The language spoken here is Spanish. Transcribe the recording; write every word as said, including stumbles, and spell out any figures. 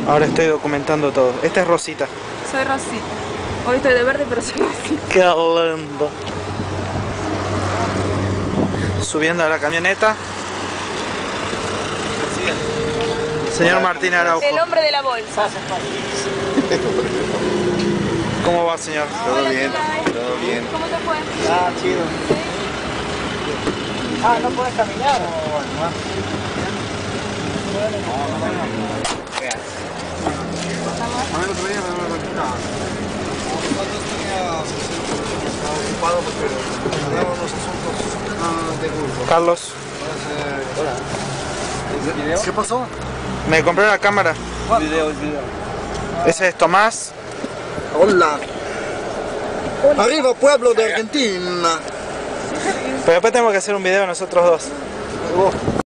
Ahora estoy documentando todo. Esta es Rosita. Soy Rosita. Hoy estoy de verde, pero soy Rosita. Qué lindo. Subiendo a la camioneta. Señor Martín Araujo. El hombre de la bolsa. ¿Cómo va, señor? Todo Hola, bien, Nicolai. todo bien. ¿Cómo te fue? Ah, chido. Ah, no puedes caminar. A ver, otro día me voy a contar. Estaba ocupado porque teníamos unos asuntos de grupo. Carlos, Hola. ¿Qué pasó? me compré una cámara. Video, video. Ese es Tomás. Hola. Arriba, pueblo de Argentina. Pero después tenemos que hacer un video nosotros dos.